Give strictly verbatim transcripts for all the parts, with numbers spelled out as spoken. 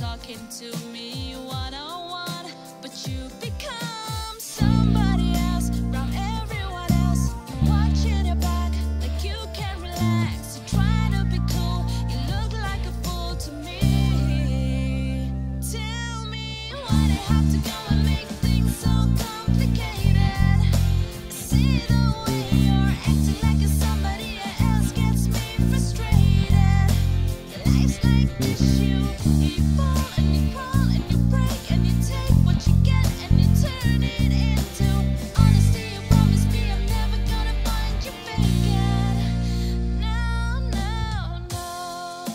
talking to me one on one, but you become somebody else around everyone else. You're watching your back like you can't relax. You're trying to be cool, you look like a fool to me. Tell me why they have to go and make things so complicated. I see the way you're acting like you're somebody else gets me frustrated. Life's like this, you you fall and you crawl and you break and you take what you get and you turn it into honesty. You promised me I'm never gonna find you faking. No, no, no.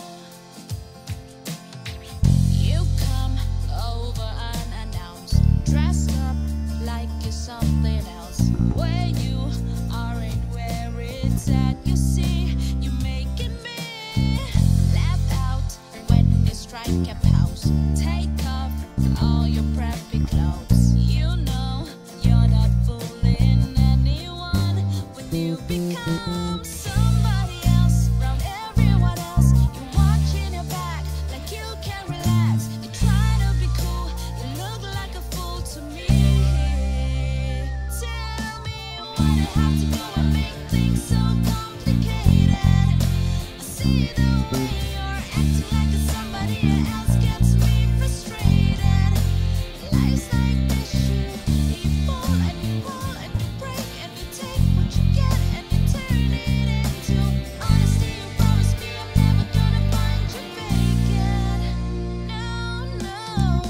You come over unannounced, dressed up like you're something else. Where you aren't where it's at. You see, you're making me laugh out when you strike a pose. Take off all your preppy clothes. You know you're not fooling anyone when you become somebody else around everyone else. You're watching your back like you can't relax. You try to be cool, you look like a fool to me. Tell me why they have to go and make things so complicated. I see the way you're acting like somebody else gets me frustrated. Life's like this, you you fall and you crawl and you break and you take what you get and you turn it into honesty. You promised me I'm never gonna find you faking. No, no,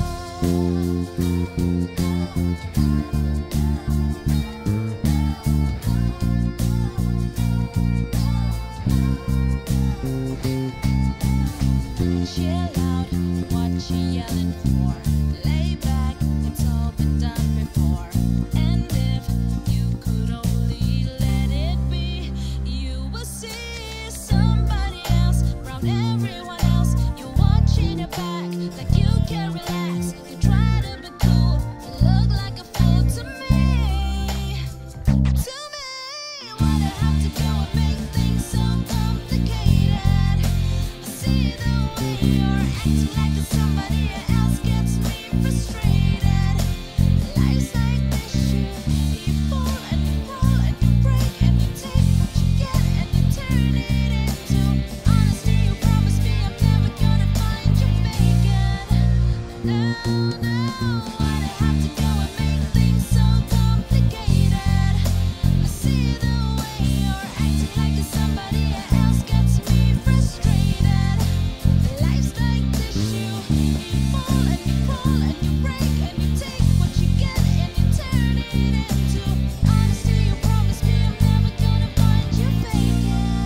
chill out, what you yelling for? Lay back, it's all been done before. And if you could only let it be, you will see somebody else around everyone else. You're watching your back like you can't relax. You try to be cool, you look like a fool to me. To me, why they have to go and make things so complicated? I see the way you're acting like somebody else gets me frustrated. Life's like this, you you fall and you crawl and you break and you take what you get and you turn it into honesty. You promised me I'm never gonna find you faking. No, no, why they have to go and make things so complicated? I see the way you're acting like somebody else gets me frustrated. Life's like this, you you fall and you crawl and you break and you take what you get and you turn it into honesty. You promised me I'm never gonna find you faking.